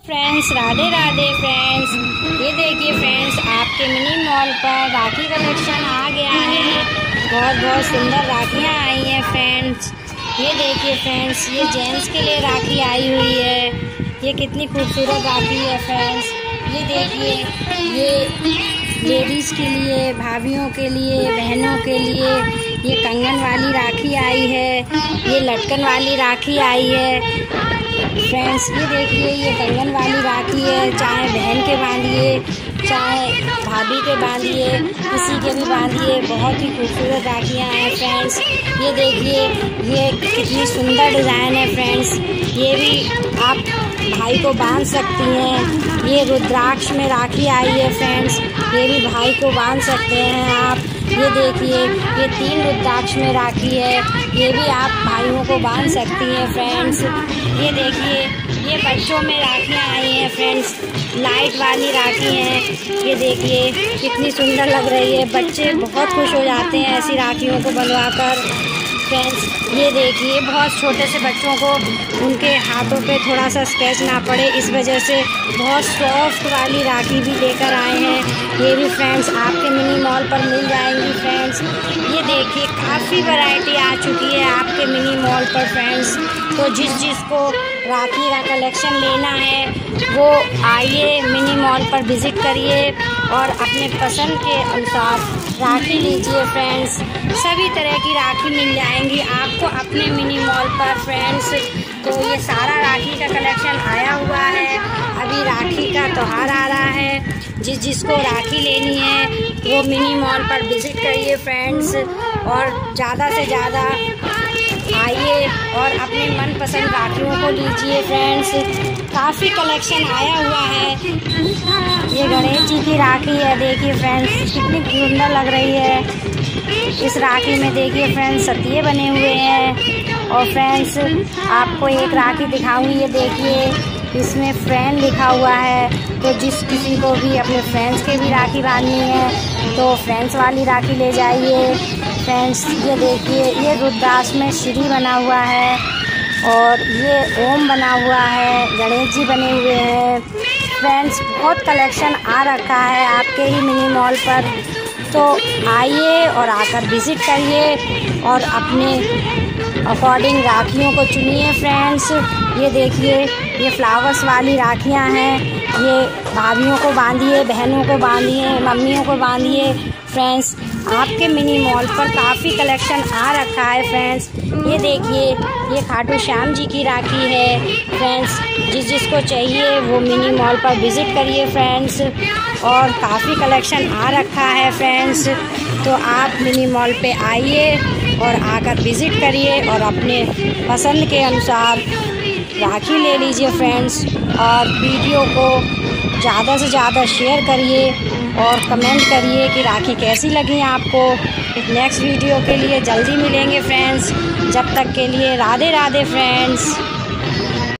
Friends Radhe Radhe friends, ये देखिए friends, आपके मिनी मॉल पर राखी कलेक्शन आ गया है। बहुत बहुत सुंदर राखियाँ आई हैं फ्रेंड्स। ये देखिए फ्रेंड्स, ये जेंट्स के लिए राखी आई हुई है। ये कितनी खूबसूरत राखी है फ्रेंड्स। ये देखिए, ये लेडीज़ के लिए, भाभीयों के लिए, बहनों के लिए ये कंगन वाली राखी आई है। ये लटकन वाली राखी आई है फ्रेंड्स। ये देखिए, ये कंगन वाली राखी है। चाहे बहन के बांधिए, चाहे भाभी के बांधिए, किसी के भी बांधिए, बहुत ही खूबसूरत राखियाँ हैं फ्रेंड्स। ये देखिए, ये कितनी सुंदर डिज़ाइन है फ्रेंड्स। ये भी आप भाई को बांध सकती हैं। ये रुद्राक्ष में राखी आई है फ्रेंड्स। ये भी भाई को बांध सकते हैं आप। ये देखिए, ये 3 रुद्राक्ष में राखी है। ये भी आप भाइयों को बांध सकती हैं फ्रेंड्स। ये देखिए, ये बच्चों में राखियाँ आई हैं फ्रेंड्स, लाइट वाली राखी हैं। ये देखिए कितनी सुंदर लग रही है। बच्चे बहुत खुश हो जाते हैं ऐसी राखियों को बनवाकर फ्रेंड्स। ये देखिए, बहुत छोटे से बच्चों को उनके हाथों पे थोड़ा सा स्क्रैच ना पड़े, इस वजह से बहुत सॉफ्ट वाली राखी भी लेकर आए हैं। ये भी फ्रेंड्स आपके मिनी मॉल पर मिल जाएंगी फ्रेंड्स। ये देखिए, काफ़ी वैरायटी आ चुकी है आपके मिनी मॉल पर फ्रेंड्स। तो जिसको राखी का कलेक्शन लेना है वो आइए, मिनी मॉल पर विज़िट करिए और अपने पसंद के अनुसार राखी लीजिए फ्रेंड्स। सभी तरह की राखी मिल जाएंगी आपको अपने मिनी मॉल पर फ्रेंड्स। तो ये सारा राखी का कलेक्शन आया हुआ है। अभी राखी का त्यौहार आ रहा है। जिसको राखी लेनी है वो मिनी मॉल पर विज़िट करिए फ्रेंड्स, और ज़्यादा से ज़्यादा आइए और अपने मनपसंद राखियों को लीजिए फ्रेंड्स। काफ़ी कलेक्शन आया हुआ है। ये गणेश जी की राखी है। देखिए फ्रेंड्स, कितनी सुंदर लग रही है। इस राखी में देखिए फ्रेंड्स, सतिये बने हुए हैं। और फ्रेंड्स, आपको एक राखी दिखाऊंगी। ये देखिए, इसमें फ्रेंड लिखा हुआ है। तो जिस किसी को भी अपने फ्रेंड्स के भी राखी बांधनी है तो फ्रेंड्स वाली राखी ले जाइए फ्रेंड्स। ये देखिए, ये रुद्राक्ष में श्री बना हुआ है और ये ओम बना हुआ है, गणेश जी बने हुए हैं फ्रेंड्स। बहुत कलेक्शन आ रखा है आपके ही मिनी मॉल पर। तो आइए और आकर विज़िट करिए और अपने अकॉर्डिंग राखियों को चुनिए फ्रेंड्स। ये देखिए, ये फ्लावर्स वाली राखियां हैं। ये भाभियों को बांधिए, बहनों को बांधिए, मम्मियों को बांधिए फ्रेंड्स। आपके मिनी मॉल पर काफ़ी कलेक्शन आ रखा है फ्रेंड्स। ये देखिए, ये खाटू श्याम जी की राखी है फ्रेंड्स। जिसको चाहिए वो मिनी मॉल पर विज़िट करिए फ्रेंड्स। और काफ़ी कलेक्शन आ रखा है फ्रेंड्स। तो आप मिनी मॉल पे आइए और आकर विज़िट करिए और अपने पसंद के अनुसार राखी ले लीजिए फ्रेंड्स। और वीडियो को ज़्यादा से ज़्यादा शेयर करिए और कमेंट करिए कि राखी कैसी लगी आपको। नेक्स्ट वीडियो के लिए जल्दी मिलेंगे फ्रेंड्स। जब तक के लिए राधे राधे फ्रेंड्स।